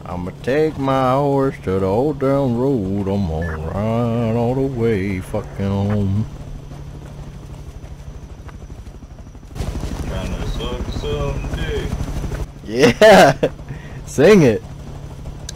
I'ma take my horse to the old town road. I'm gonna ride all the way fucking home. Trying to suck some dick. Yeah, sing it.